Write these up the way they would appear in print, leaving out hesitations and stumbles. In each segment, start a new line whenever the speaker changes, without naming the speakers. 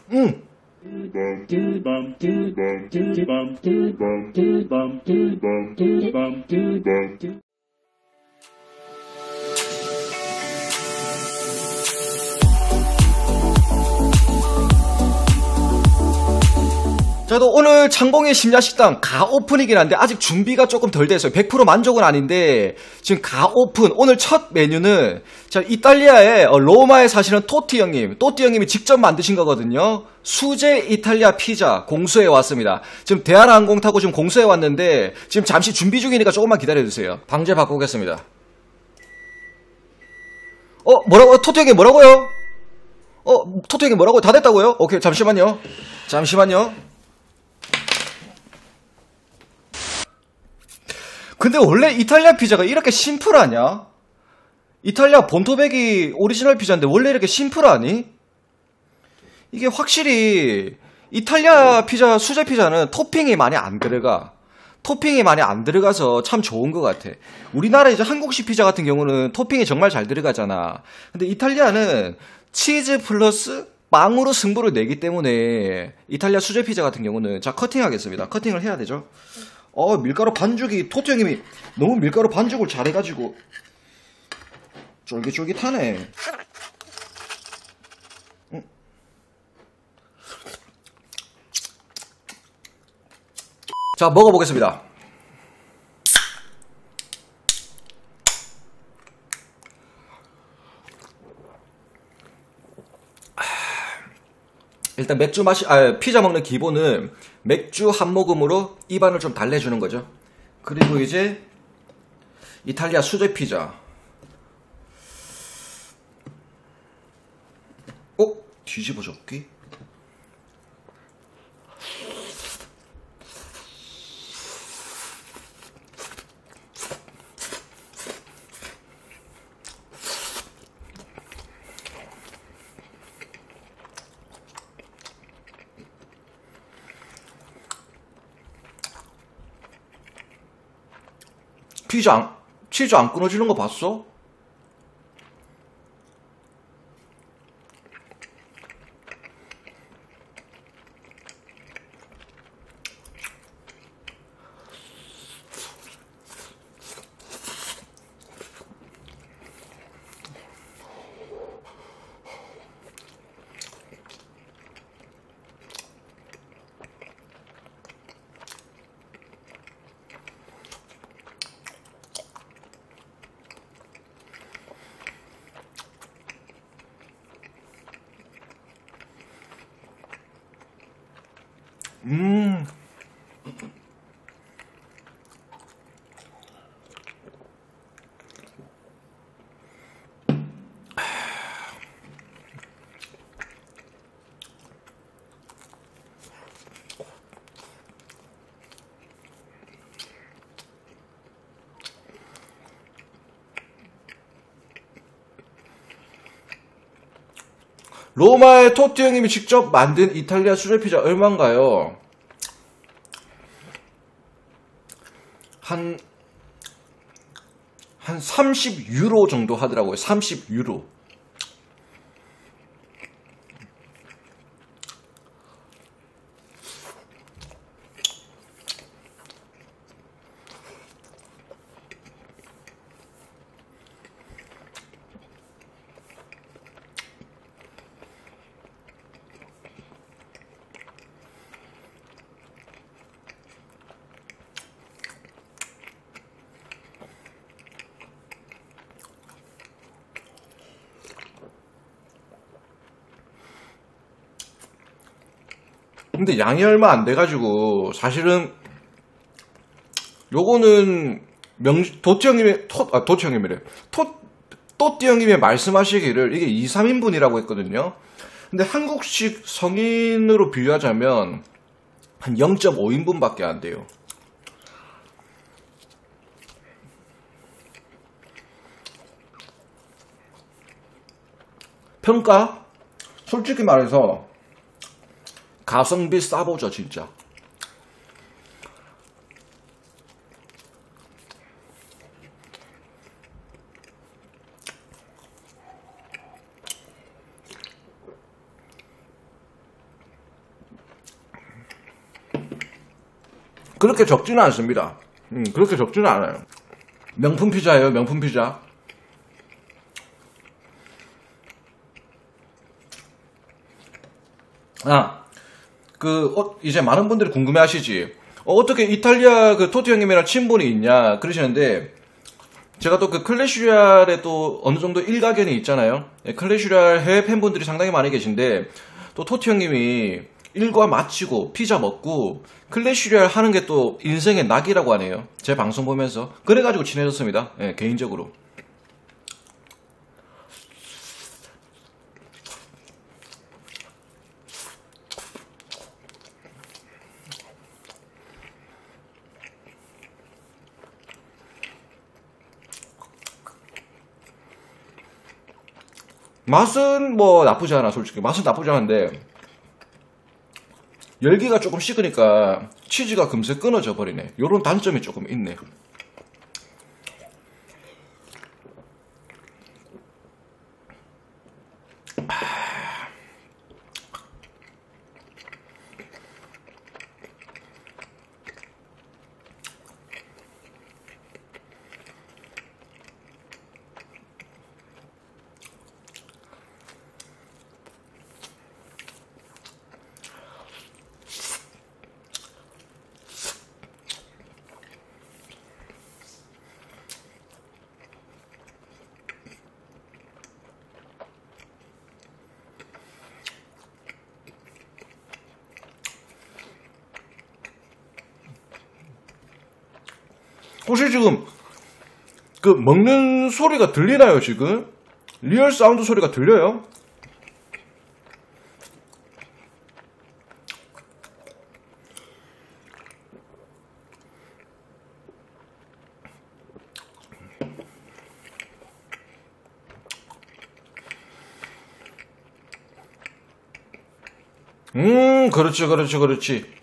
응. 저도 오늘 창공의 심야식당 가오픈이긴 한데 아직 준비가 조금 덜 됐어요. 100% 만족은 아닌데 지금 가오픈 오늘 첫 메뉴는 자 이탈리아의 로마에 사시는 토티 형님이 직접 만드신 거거든요. 수제 이탈리아 피자 공수해 왔습니다. 지금 대한항공 타고 지금 공수해 왔는데 지금 잠시 준비 중이니까 조금만 기다려주세요. 방제 바꾸겠습니다. 뭐라고요? 토티 형님 뭐라고요? 토티 형님 뭐라고요? 다 됐다고요? 오케이 잠시만요. 근데 원래 이탈리아 피자가 이렇게 심플하냐? 이탈리아 본토백이 오리지널 피자인데 원래 이렇게 심플하니? 이게 확실히 이탈리아 피자, 수제 피자는 토핑이 많이 안 들어가. 토핑이 많이 안 들어가서 참 좋은 것 같아. 우리나라 이제 한국식 피자 같은 경우는 토핑이 정말 잘 들어가잖아. 근데 이탈리아는 치즈 플러스 빵으로 승부를 내기 때문에 이탈리아 수제 피자 같은 경우는 자 커팅하겠습니다. 커팅을 해야 되죠. 밀가루 반죽이 토트 형님이 너무 밀가루 반죽을 잘해가지고 쫄깃쫄깃하네. 자 먹어보겠습니다. 일단 맥주 맛이 피자 먹는 기본은 맥주 한 모금으로 입안을 좀 달래주는 거죠. 그리고 이제 이탈리아 수제 피자. 뒤집어 줬기? 치즈 안 끊어지는 거 봤어? 로마의 토티 형님이 직접 만든 이탈리아 수제 피자 얼마인가요? 한 30유로 정도 하더라고요. 30유로. 근데 양이 얼마 안 돼가지고 사실은 요거는 도티 형님의 말씀하시기를 이게 2, 3인분이라고 했거든요. 근데 한국식 성인으로 비유하자면 한 0.5인분밖에 안 돼요. 평가? 솔직히 말해서 가성비 싸보죠 진짜. 그렇게 적지는 않습니다. 그렇게 적지는 않아요. 명품 피자예요, 명품 피자. 이제 많은 분들이 궁금해 하시지. 어떻게 이탈리아 그 토티 형님이랑 친분이 있냐, 그러시는데, 제가 또 그 클래시랄에 또 어느 정도 일가견이 있잖아요. 클래시랄 해외 팬분들이 상당히 많이 계신데, 또 토티 형님이 일과 마치고 피자 먹고 클래시랄 하는 게 또 인생의 낙이라고 하네요. 제 방송 보면서. 그래가지고 친해졌습니다. 예, 개인적으로. 맛은 뭐 나쁘지 않아, 솔직히. 맛은 나쁘지 않은데, 열기가 조금 식으니까 치즈가 금세 끊어져 버리네. 요런 단점이 조금 있네. 혹시 지금 그 먹는 소리가 들리나요, 지금? 리얼 사운드 소리가 들려요? 그렇지, 그렇지, 그렇지.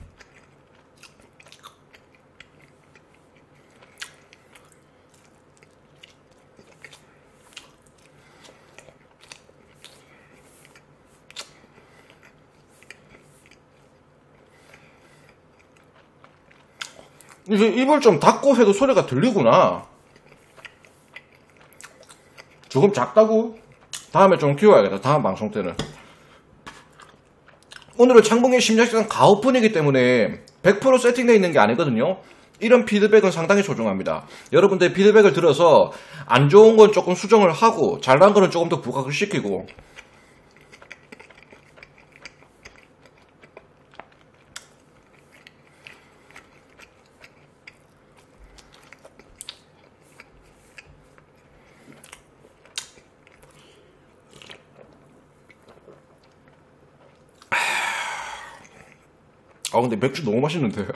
이제 입을 좀 닫고 해도 소리가 들리구나. 조금 작다고? 다음에 좀 키워야겠다, 다음 방송 때는. 오늘은 창봉의 심리학시간 가오픈이기 때문에 100% 세팅되어 있는 게 아니거든요. 이런 피드백은 상당히 소중합니다. 여러분들의 피드백을 들어서 안 좋은 건 조금 수정을 하고 잘난 거는 조금 더 부각을 시키고, 근데 맥주 너무 맛있는데.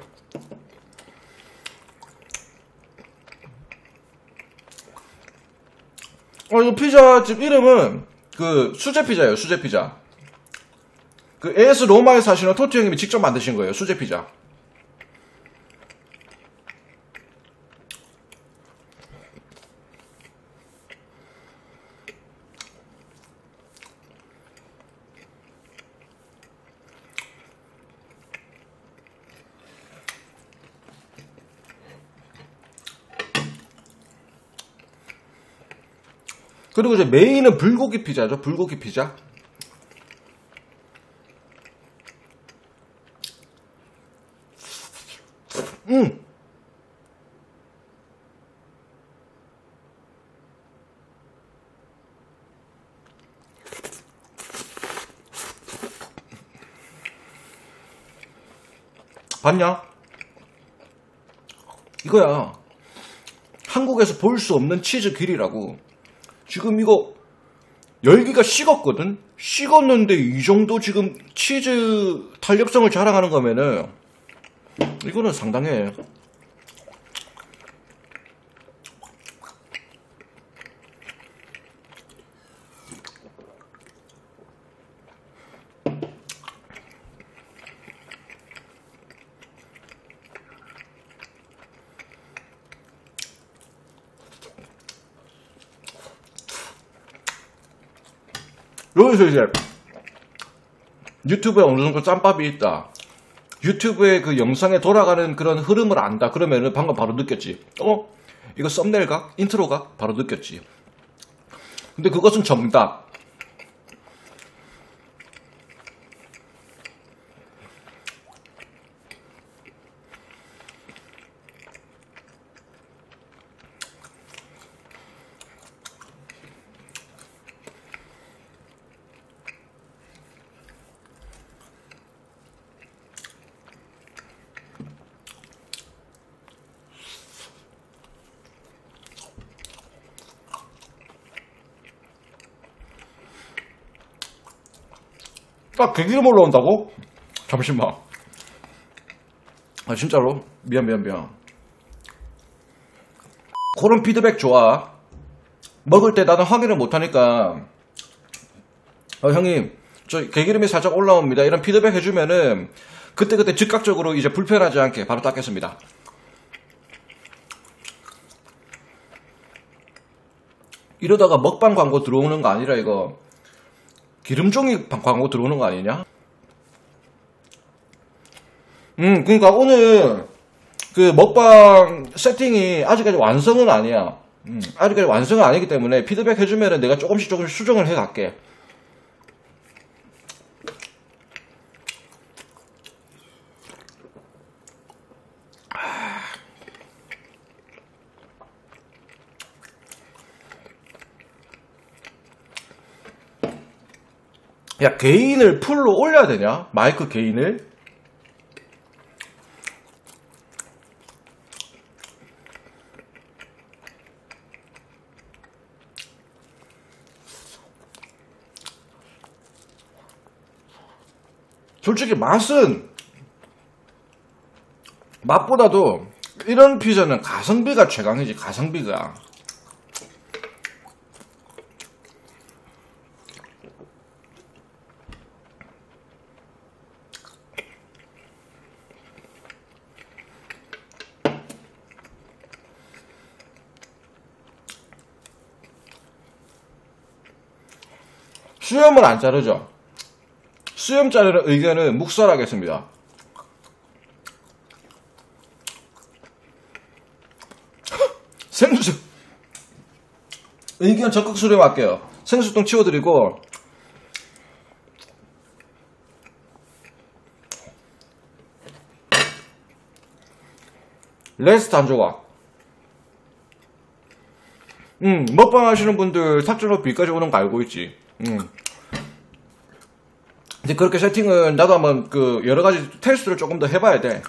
이 피자집 이름은 그 수제 피자예요, 수제 피자. 그 AS 로마에 사시는 토티 형님이 직접 만드신 거예요, 수제 피자. 그리고 이제 메인은 불고기 피자죠. 불고기 피자. 봤냐? 이거야. 한국에서 볼 수 없는 치즈 길이라고. 지금 이거 열기가 식었거든? 식었는데 이 정도 지금 치즈 탄력성을 자랑하는 거면은 이거는 상당해. 여기서 이제 유튜브에 어느 정도 짬밥이 있다. 유튜브의 그 영상에 돌아가는 그런 흐름을 안다. 그러면은 방금 바로 느꼈지. 이거 썸네일 각? 인트로 각? 바로 느꼈지. 근데 그것은 정답. 딱 개기름 올라온다고? 잠시만. 아 진짜로? 미안. 그런 피드백 좋아. 먹을 때 나는 확인을 못하니까 형님 저 개기름이 살짝 올라옵니다 이런 피드백 해주면은 그때 즉각적으로 이제 불편하지 않게 바로 닦겠습니다. 이러다가 먹방 광고 들어오는 거 아니라 이거 기름종이 광고 들어오는 거 아니냐? 그러니까 오늘 그 먹방 세팅이 아직까지 완성은 아니야. 아직까지 완성은 아니기 때문에 피드백 해주면은 내가 조금씩 수정을 해 갈게. 야, 게인을 풀로 올려야 되냐? 마이크 게인을? 솔직히 맛보다도 이런 피자는 가성비가 최강이지. 가성비가. 수염은 안 자르죠. 수염 자르는 의견은 묵살하겠습니다. 생수 의견 적극 수렴할게요. 생수통 치워드리고 레스트 한 조각. 먹방 하시는 분들 4.5B까지 오는 거 알고 있지. 근데 그렇게 세팅은 나도 한번 그 여러 가지 테스트를 조금 더 해봐야 돼.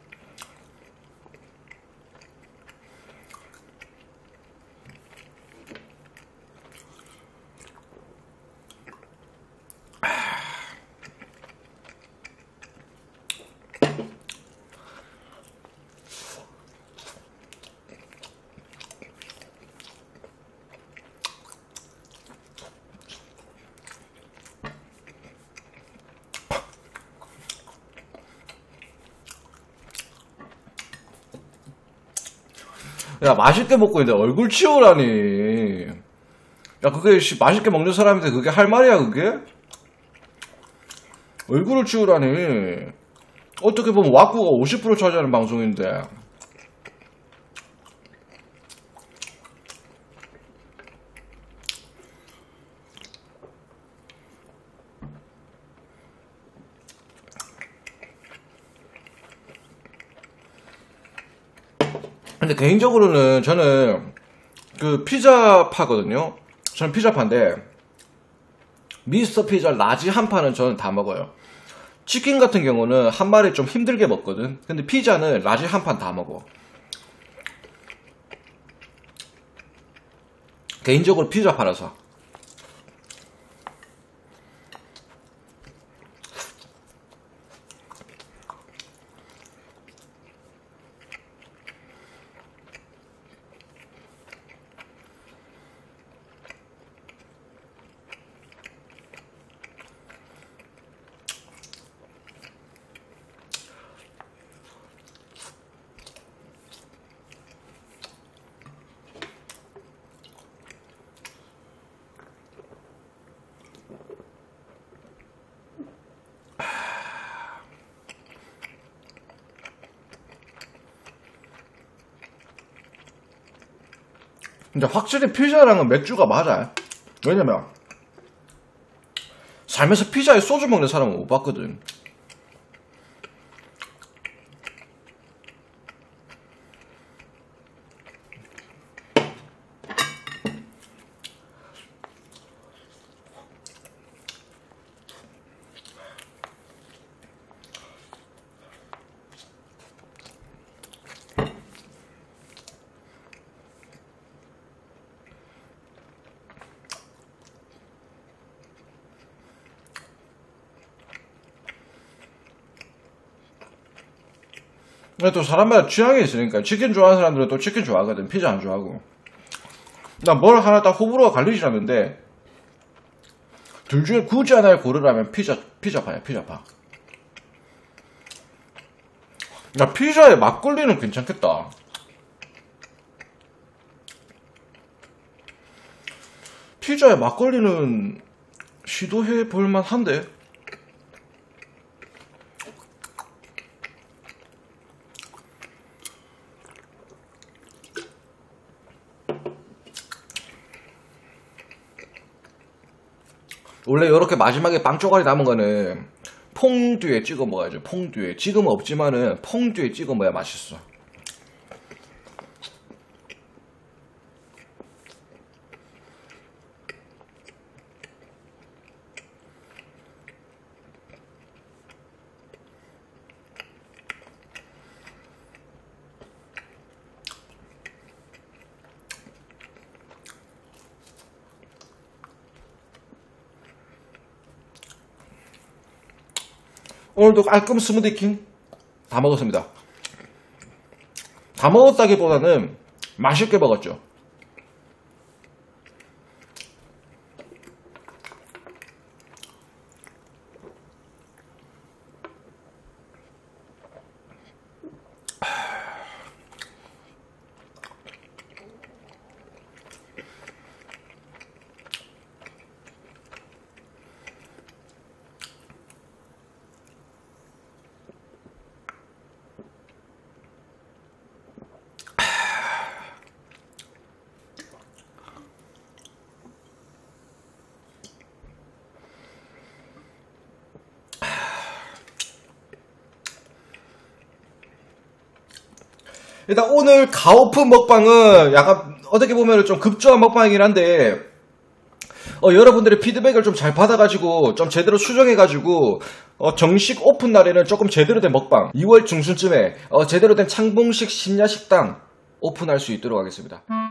야, 맛있게 먹고 있는데 얼굴 치우라니. 야, 그게 맛있게 먹는 사람인데 그게 할 말이야, 그게? 얼굴을 치우라니. 어떻게 보면 왁구가 50% 차지하는 방송인데. 근데 개인적으로는 저는 그 피자파거든요. 저는 피자파인데 미스터 피자 라지 한 판은 저는 다 먹어요. 치킨 같은 경우는 한 마리 좀 힘들게 먹거든. 근데 피자는 라지 한 판 다 먹어. 개인적으로 피자파라서.
근데 확실히 피자랑은 맥주가 맞아. 왜냐면 살면서 피자에 소주 먹는 사람은 못 봤거든. 근데 또 사람마다 취향이 있으니까 치킨 좋아하는 사람들은 또 치킨 좋아하거든. 피자 안 좋아하고. 난 뭘 하나 딱 호불호가 갈리지 않는데 둘 중에 굳이 하나를 고르라면 피자파야. 피자파. 야, 피자에 막걸리는 괜찮겠다. 피자에 막걸리는 시도해 볼만 한데. 원래 이렇게 마지막에 빵 쪼가리 남은 거는 퐁듀에 찍어 먹어야죠. 퐁듀에. 지금은 없지만은 퐁듀에 찍어 먹어야 맛있어. 오늘도 깔끔 스무디킹 다 먹었습니다. 다 먹었다기보다는 맛있게 먹었죠. 일단 오늘 가오픈 먹방은 약간 어떻게 보면 좀 급조한 먹방이긴 한데 여러분들의 피드백을 좀 잘 받아가지고 좀 제대로 수정해가지고 정식 오픈 날에는 조금 제대로 된 먹방 2월 중순쯤에 제대로 된 창봉식 심야식당 오픈할 수 있도록 하겠습니다.